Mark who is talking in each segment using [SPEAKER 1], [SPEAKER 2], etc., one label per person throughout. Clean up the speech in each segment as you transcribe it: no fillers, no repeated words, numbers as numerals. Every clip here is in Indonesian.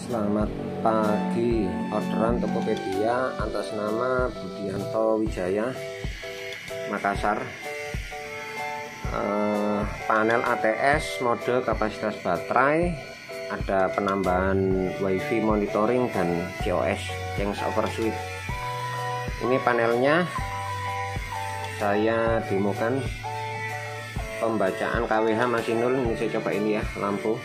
[SPEAKER 1] Selamat pagi, orderan Tokopedia atas nama Budianto Wijaya, Makassar. Panel ATS mode kapasitas baterai, ada penambahan WiFi monitoring dan COS change over switch. Ini panelnya saya demokan pembacaan KWH masih 0. Ini saya coba ini ya, lampu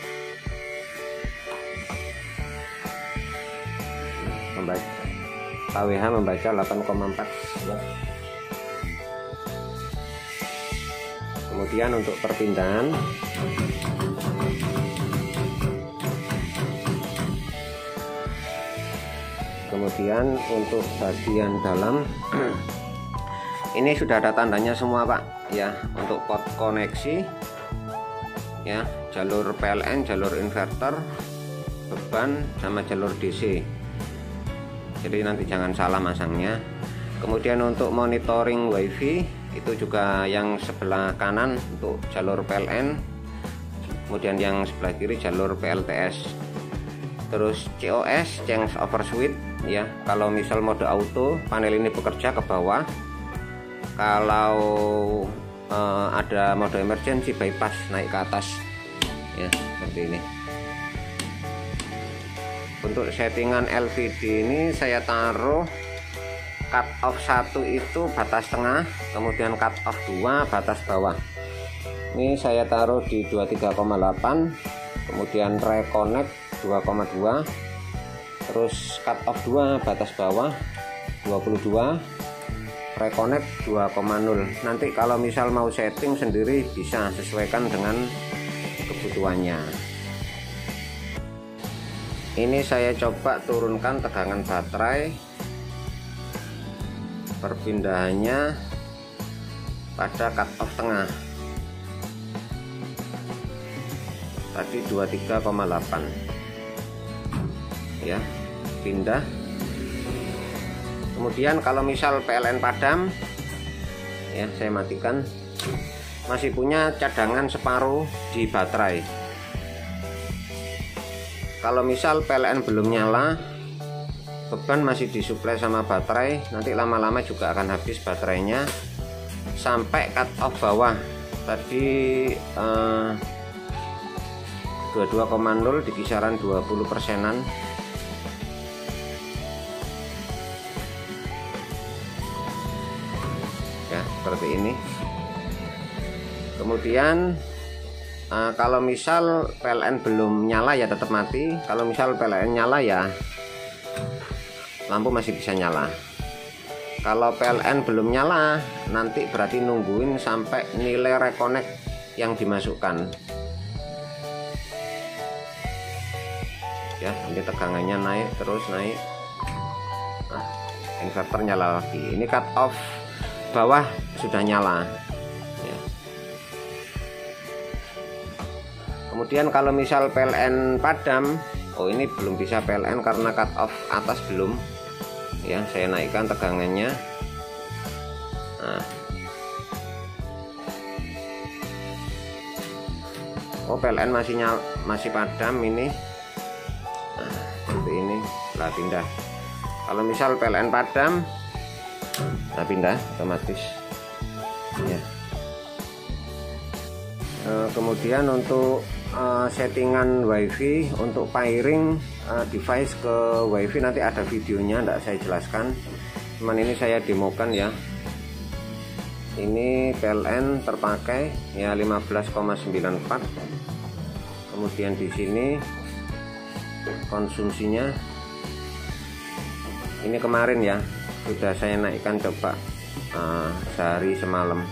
[SPEAKER 1] KWH membaca 8,4. Kemudian untuk perpindahan untuk bagian dalam ini sudah ada tandanya semua Pak ya, untuk port koneksi ya, jalur PLN, jalur inverter, beban sama jalur DC. Jadi nanti jangan salah masangnya. Kemudian untuk monitoring WiFi itu juga yang sebelah kanan untuk jalur PLN, kemudian yang sebelah kiri jalur PLTS. Terus COS change over switch ya, kalau misal mode auto panel ini bekerja ke bawah, kalau ada mode emergency bypass naik ke atas ya, seperti ini. Untuk settingan LVD ini saya taruh cut off 1 itu batas tengah, kemudian cut off 2 batas bawah. Ini saya taruh di 23,8, kemudian reconnect 2,2, terus cut off 2 batas bawah 22, reconnect 2,0. Nanti kalau misal mau setting sendiri bisa sesuaikan dengan kebutuhannya. Ini saya coba turunkan tegangan baterai, perpindahannya pada cut off tengah tadi 23,8 ya, pindah. Kemudian kalau misal PLN padam ya, saya matikan, masih punya cadangan separuh di baterai. Kalau misal PLN belum nyala, beban masih disuplai sama baterai, nanti lama-lama juga akan habis baterainya sampai cut off bawah tadi 22,0 di kisaran 20%-an. Ya, seperti ini. Kemudian kalau misal PLN belum nyala ya tetap mati. Kalau misal PLN nyala ya lampu masih bisa nyala. Kalau PLN belum nyala nanti berarti nungguin sampai nilai reconnect yang dimasukkan ya. Nanti tegangannya naik terus naik. Nah, inverter nyala lagi. Ini cut off bawah sudah nyala. Kemudian kalau misal PLN padam, oh ini belum bisa PLN karena cut off atas belum ya, saya naikkan tegangannya. Nah. Oh PLN masih padam ini. Nah, seperti ini lah, pindah. Kalau misal PLN padam nah pindah otomatis ya. Kemudian untuk settingan WiFi, untuk pairing device ke WiFi nanti ada videonya, tidak saya jelaskan, cuman ini saya demokan ya. Ini PLN terpakai ya 15,94. Kemudian di sini konsumsinya ini kemarin ya sudah saya naikkan coba sehari semalam.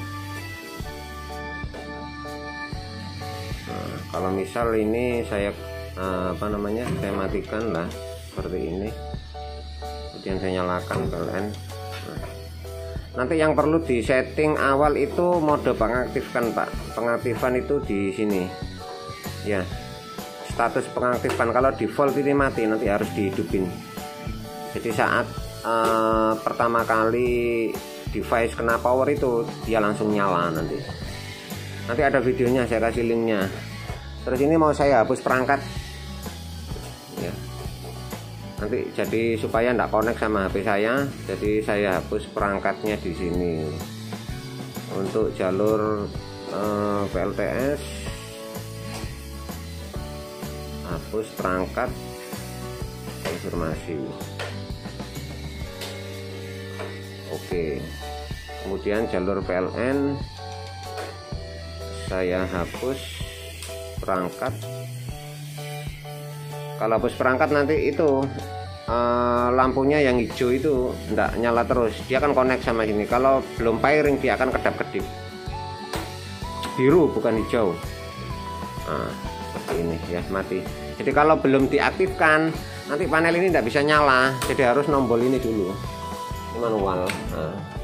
[SPEAKER 1] Kalau misal ini saya saya matikan lah seperti ini, kemudian saya nyalakan PLN. Nanti yang perlu di setting awal itu mode pengaktifkan Pak. Pengaktifan itu di sini ya, status pengaktifan. Kalau default ini mati, nanti harus dihidupin. Jadi saat pertama kali device kena power itu dia langsung nyala. Nanti ada videonya, saya kasih linknya. Terus ini mau saya hapus perangkat ya, nanti jadi supaya tidak connect sama HP saya, jadi saya hapus perangkatnya di sini. Untuk jalur PLTS, hapus perangkat konfirmasi. Oke, kemudian jalur PLN saya hapus perangkat. Kalau hapus perangkat nanti itu lampunya yang hijau itu enggak nyala terus, dia akan connect sama sini. Kalau belum pairing dia akan kedap-kedip, biru bukan hijau. Nah, seperti ini ya, mati. Jadi kalau belum diaktifkan nanti panel ini tidak bisa nyala, jadi harus nombol ini dulu, manual. Nah.